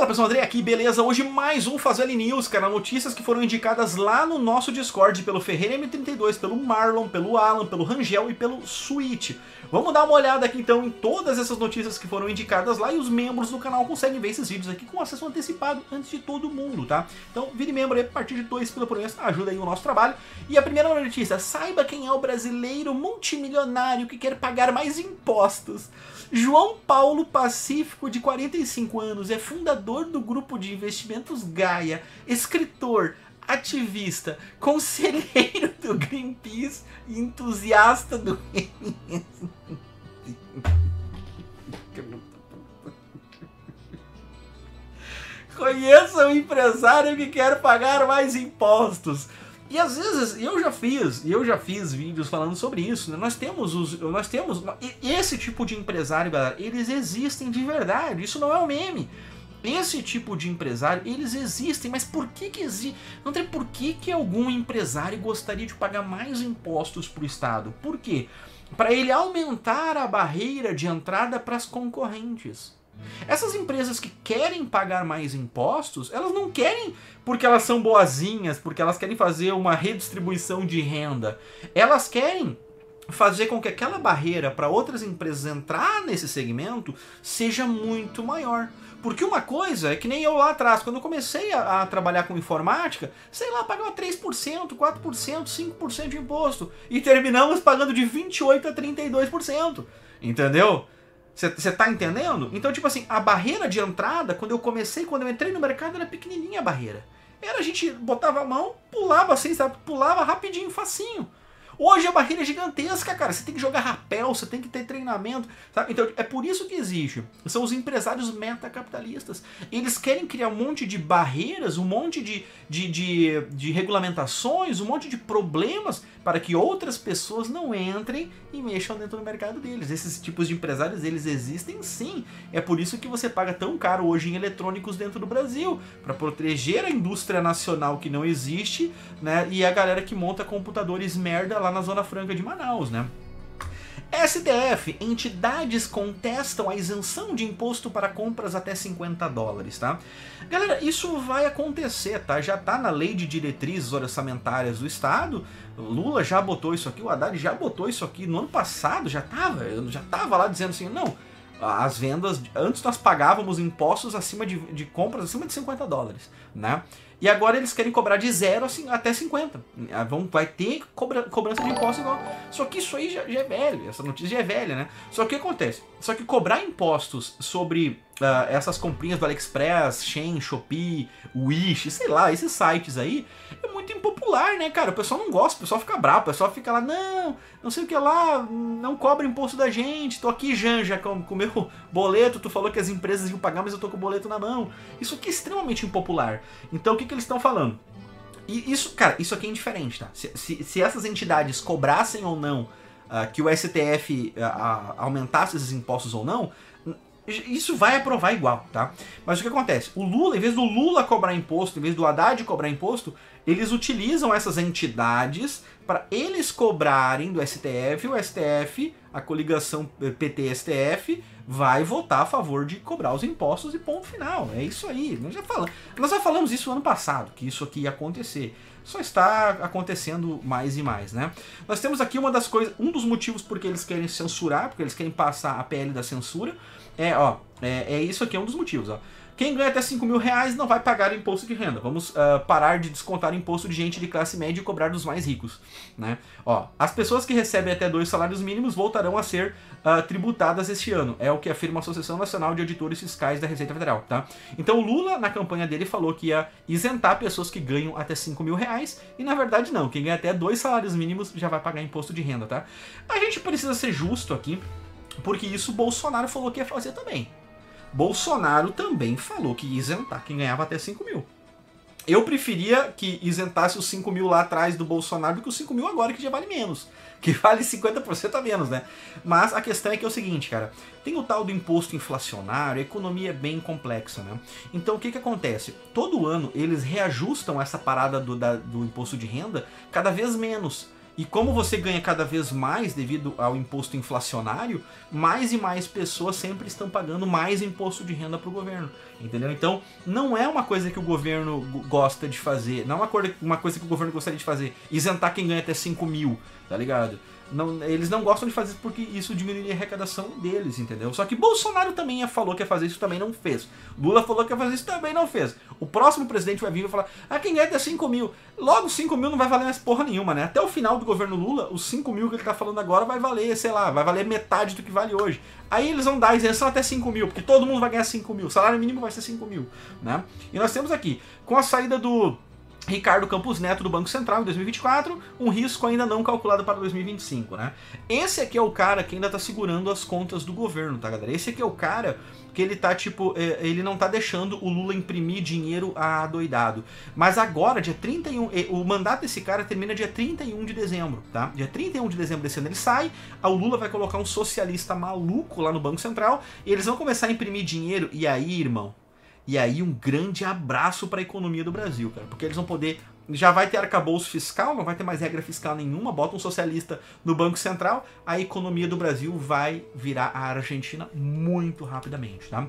pessoal, André aqui, beleza? Hoje mais um Fazeli News, cara, notícias que foram indicadas lá no nosso Discord pelo Ferreira M32, pelo Marlon, pelo Alan, pelo Rangel e pelo Switch. Vamos dar uma olhada aqui então em todas essas notícias que foram indicadas lá e os membros do canal conseguem ver esses vídeos aqui com acesso antecipado antes de todo mundo, tá? Então vire membro aí a partir de 2 pila por mês, ajuda aí o nosso trabalho. E a primeira notícia, saiba quem é o brasileiro multimilionário que quer pagar mais impostos. João Paulo Pacífico, de 45 anos, é fundador do grupo de investimentos Gaia, escritor, ativista, conselheiro do Greenpeace e entusiasta do... Conheça um empresário que quer pagar mais impostos. E às vezes eu já fiz vídeos falando sobre isso, né? Nós temos esse tipo de empresário, galera, eles existem de verdade, isso não é um meme. Esse tipo de empresário, eles existem, mas por que existe? Não tem por que algum empresário gostaria de pagar mais impostos para o Estado? Por quê? Para ele aumentar a barreira de entrada para as concorrentes. Essas empresas que querem pagar mais impostos, elas não querem porque elas são boazinhas, porque elas querem fazer uma redistribuição de renda. Elas querem fazer com que aquela barreira para outras empresas entrar nesse segmento seja muito maior. Porque uma coisa é que nem eu lá atrás, quando eu comecei a trabalhar com informática, sei lá, pagava 3%, 4%, 5% de imposto. E terminamos pagando de 28% a 32%. Entendeu? Você tá entendendo? Então, tipo assim, a barreira de entrada, quando eu entrei no mercado, era pequenininha a barreira. A gente botava a mão, pulava assim, sabe? Pulava rapidinho, facinho. Hoje a barreira é gigantesca, cara. Você tem que jogar rapel, você tem que ter treinamento, sabe? Então é por isso que existe. São os empresários metacapitalistas. Eles querem criar um monte de barreiras, um monte de regulamentações, um monte de problemas para que outras pessoas não entrem e mexam dentro do mercado deles. Esses tipos de empresários, eles existem sim. É por isso que você paga tão caro hoje em eletrônicos dentro do Brasil, para proteger a indústria nacional que não existe, né? E a galera que monta computadores merda lá na Zona Franca de Manaus, né? STF, entidades contestam a isenção de imposto para compras até $50, tá? Galera, isso vai acontecer, tá? Já tá na lei de diretrizes orçamentárias do Estado, Lula já botou isso aqui, o Haddad já botou isso aqui no ano passado, já tava lá dizendo assim, não, as vendas, antes nós pagávamos impostos acima de compras acima de $50, né? E agora eles querem cobrar de 0 assim, até 50. Vai ter cobrança de impostos igual. Só que isso aí já é velho, essa notícia já é velha, né? Só que o que acontece? Só que cobrar impostos sobre essas comprinhas do AliExpress, Shein, Shopee, Wish, sei lá, esses sites aí, é muito impopular, né, cara? O pessoal não gosta, o pessoal fica bravo, o pessoal fica lá, não sei o que lá, não cobra imposto da gente, tô aqui, Janja, com o meu boleto, tu falou que as empresas iam pagar, mas eu tô com o boleto na mão. Isso aqui é extremamente impopular. Então o que eles estão falando? E isso, cara, isso aqui é indiferente, tá? Se essas entidades cobrassem ou não que o STF aumentasse esses impostos ou não, isso vai aprovar igual, tá? Mas o que acontece? O Lula, em vez do Lula cobrar imposto, em vez do Haddad cobrar imposto, eles utilizam essas entidades para eles cobrarem do STF, o STF, a coligação PT-STF, vai votar a favor de cobrar os impostos e ponto final. É isso aí. Nós já falamos isso ano passado, que isso aqui ia acontecer. Só está acontecendo mais e mais, né? Nós temos aqui uma das coisas, um dos motivos porque eles querem censurar, porque eles querem passar a PL da censura, isso aqui é um dos motivos, ó. Quem ganha até R$5.000 não vai pagar imposto de renda. Vamos parar de descontar imposto de gente de classe média e cobrar dos mais ricos, né? Ó, as pessoas que recebem até 2 salários mínimos voltarão a ser tributadas este ano. É o que afirma a Associação Nacional de Auditores Fiscais da Receita Federal, tá? Então o Lula, na campanha dele, falou que ia isentar pessoas que ganham até R$5.000 e na verdade não. Quem ganha até 2 salários mínimos já vai pagar imposto de renda, tá? A gente precisa ser justo aqui, porque isso o Bolsonaro falou que ia fazer também. Bolsonaro também falou que ia isentar quem ganhava até 5 mil. Eu preferia que isentasse os 5 mil lá atrás do Bolsonaro do que os 5 mil agora, que já vale menos. Que vale 50% a menos, né? Mas a questão é que é o seguinte, cara. Tem o tal do imposto inflacionário, a economia é bem complexa, né? Então o que acontece? Todo ano eles reajustam essa parada do imposto de renda cada vez menos. E como você ganha cada vez mais devido ao imposto inflacionário, mais e mais pessoas sempre estão pagando mais imposto de renda para o governo, entendeu? Então, não é uma coisa que o governo gosta de fazer, não é uma coisa que o governo gostaria de fazer, isentar quem ganha até 5 mil, tá ligado? Não, eles não gostam de fazer isso porque isso diminuiria a arrecadação deles, entendeu? Só que Bolsonaro também falou que ia fazer isso, também não fez. Lula falou que ia fazer isso, também não fez. O próximo presidente vai vir e vai falar, quem ganha até 5 mil. Logo, 5 mil não vai valer mais porra nenhuma, né? Até o final do governo Lula, os 5 mil que ele tá falando agora vai valer, sei lá, vai valer metade do que vale hoje. Aí eles vão dar isenção até 5 mil, porque todo mundo vai ganhar 5 mil. O salário mínimo vai ser 5 mil, né? E nós temos aqui, com a saída do Ricardo Campos Neto do Banco Central em 2024, um risco ainda não calculado para 2025, né? Esse aqui é o cara que ainda tá segurando as contas do governo, tá, galera? Esse aqui é o cara que ele tá, tipo, ele não tá deixando o Lula imprimir dinheiro adoidado. Mas agora, dia 31, o mandato desse cara termina dia 31 de dezembro, tá? Dia 31 de dezembro desse ano ele sai, o Lula vai colocar um socialista maluco lá no Banco Central, e eles vão começar a imprimir dinheiro, e aí, irmão, e aí um grande abraço para a economia do Brasil, cara, porque eles vão poder, já vai ter arcabouço fiscal, não vai ter mais regra fiscal nenhuma, bota um socialista no Banco Central, a economia do Brasil vai virar a Argentina muito rapidamente, tá?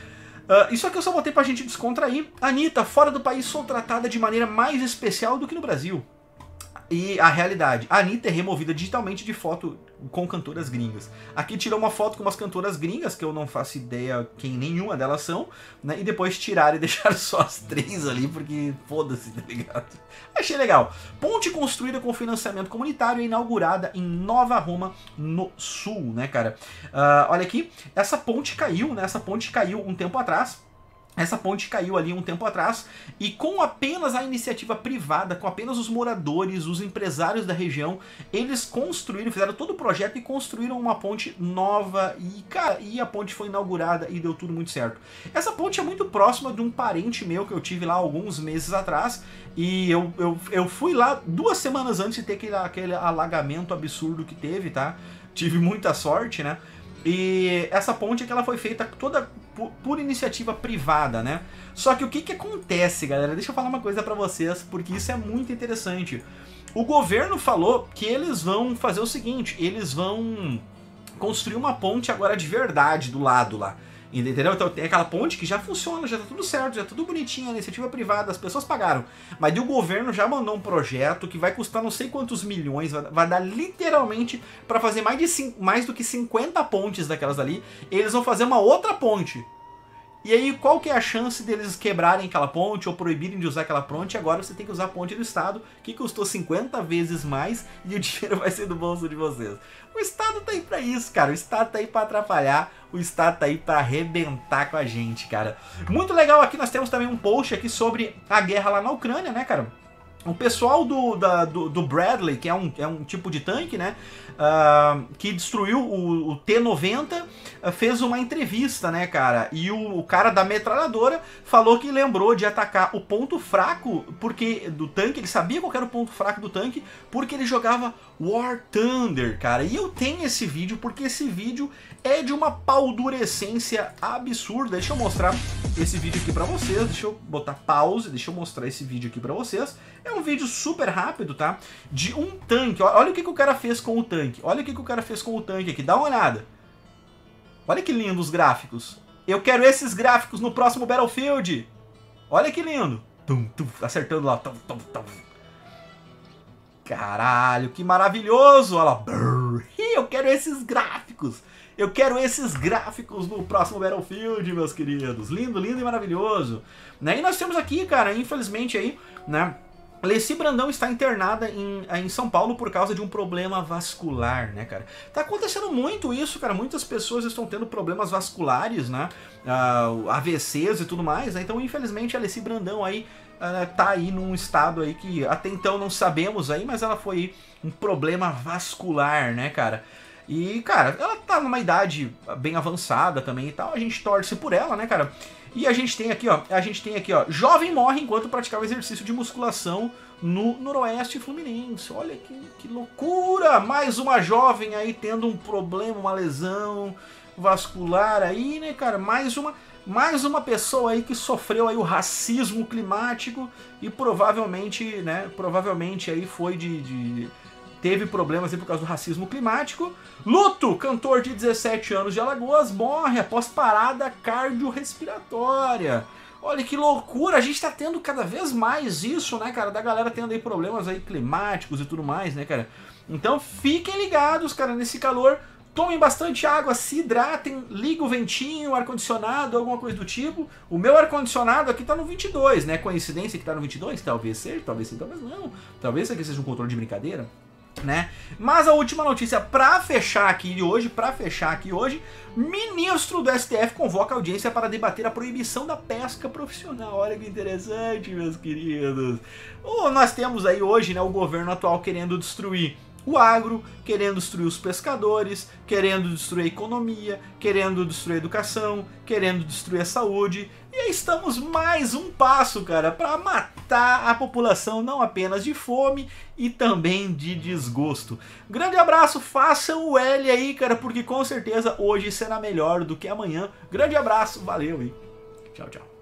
Isso aqui eu só botei pra gente descontrair. Anitta, fora do país, sou tratada de maneira mais especial do que no Brasil. E a realidade, a Anitta é removida digitalmente de foto com cantoras gringas. Aqui tirou uma foto com umas cantoras gringas, que eu não faço ideia quem nenhuma delas são, né? E depois tiraram e deixaram só as 3 ali, porque foda-se, tá ligado? Achei legal. Ponte construída com financiamento comunitário e inaugurada em Nova Roma, no Sul, né, cara? Olha aqui, essa ponte caiu, né? Essa ponte caiu um tempo atrás. Essa ponte caiu ali um tempo atrás, e com apenas a iniciativa privada, com apenas os moradores, os empresários da região, eles construíram, fizeram todo o projeto e construíram uma ponte nova, e cara, e a ponte foi inaugurada e deu tudo muito certo. Essa ponte é muito próxima de um parente meu que eu tive lá alguns meses atrás, e eu fui lá 2 semanas antes de ter aquele alagamento absurdo que teve, tá? Tive muita sorte, né? E essa ponte é que ela foi feita toda por iniciativa privada, né? Só que o que acontece, galera? Deixa eu falar uma coisa pra vocês, porque isso é muito interessante. O governo falou que eles vão fazer o seguinte, eles vão construir uma ponte agora de verdade do lado lá. Entendeu? Então tem aquela ponte que já funciona, já tá tudo certo, já tá tudo bonitinho, a iniciativa privada, as pessoas pagaram. Mas o governo já mandou um projeto que vai custar não sei quantos milhões, vai dar literalmente para fazer mais do que 50 pontes daquelas ali. Eles vão fazer uma outra ponte. E aí, qual que é a chance deles quebrarem aquela ponte ou proibirem de usar aquela ponte? Agora você tem que usar a ponte do Estado, que custou 50 vezes mais, e o dinheiro vai ser do bolso de vocês. O Estado tá aí pra isso, cara. O Estado tá aí pra atrapalhar, o Estado tá aí pra arrebentar com a gente, cara. Muito legal, aqui nós temos também um post aqui sobre a guerra lá na Ucrânia, né, cara? O pessoal do Bradley, que é um tipo de tanque, né, que destruiu o T-90, fez uma entrevista, né, cara, e o cara da metralhadora falou que lembrou de atacar o ponto fraco do tanque, ele sabia qual era o ponto fraco do tanque, porque ele jogava War Thunder, cara, e eu tenho esse vídeo, porque esse vídeo é de uma paldurecência absurda. Deixa eu mostrar esse vídeo aqui pra vocês, deixa eu botar pause, deixa eu mostrar esse vídeo aqui pra vocês. É um vídeo super rápido, tá? De um tanque, olha o que o cara fez com o tanque, olha o que o cara fez com o tanque aqui, dá uma olhada. Olha que lindo os gráficos. Eu quero esses gráficos no próximo Battlefield. Olha que lindo. Tum, tum, acertando lá. Tum, tum, tum. Caralho, que maravilhoso. Olha lá. Eu quero esses gráficos. Eu quero esses gráficos no próximo Battlefield, meus queridos. Lindo, lindo e maravilhoso. Né? E nós temos aqui, cara, infelizmente aí, né? Leci Brandão está internada em São Paulo por causa de um problema vascular, né, cara? Tá acontecendo muito isso, cara. Muitas pessoas estão tendo problemas vasculares, né? AVCs e tudo mais, né? Então, infelizmente, a Leci Brandão aí tá aí num estado aí que até então não sabemos aí, mas ela foi um problema vascular, né, cara? E, cara, ela tá numa idade bem avançada também e tal. A gente torce por ela, né, cara? E a gente tem aqui, ó, jovem morre enquanto praticava exercício de musculação no Noroeste Fluminense. Olha que loucura! Mais uma jovem aí tendo um problema, uma lesão vascular aí, né, cara? Mais uma pessoa aí que sofreu aí o racismo climático e provavelmente, né, aí foi teve problemas aí por causa do racismo climático. Luto, cantor de 17 anos de Alagoas, morre após parada cardiorrespiratória. Olha que loucura, a gente tá tendo cada vez mais isso, né, cara, da galera tendo aí problemas aí climáticos e tudo mais, né, cara. Então fiquem ligados, cara, nesse calor, tomem bastante água, se hidratem, liga o ventinho, ar-condicionado, alguma coisa do tipo. O meu ar-condicionado aqui tá no 22, né, coincidência que tá no 22? Talvez seja, talvez sim, talvez não. Talvez isso aqui seja um controle de brincadeira, né? Mas a última notícia pra fechar aqui hoje, ministro do STF convoca a audiência para debater a proibição da pesca profissional. Olha que interessante, meus queridos. Nós temos aí hoje, né, o governo atual querendo destruir o agro, querendo destruir os pescadores, querendo destruir a economia, querendo destruir a educação, querendo destruir a saúde. E aí estamos mais um passo, cara, para matar a população não apenas de fome e também de desgosto. Grande abraço, façam o L aí, cara, porque com certeza hoje será melhor do que amanhã. Grande abraço, valeu e tchau, tchau.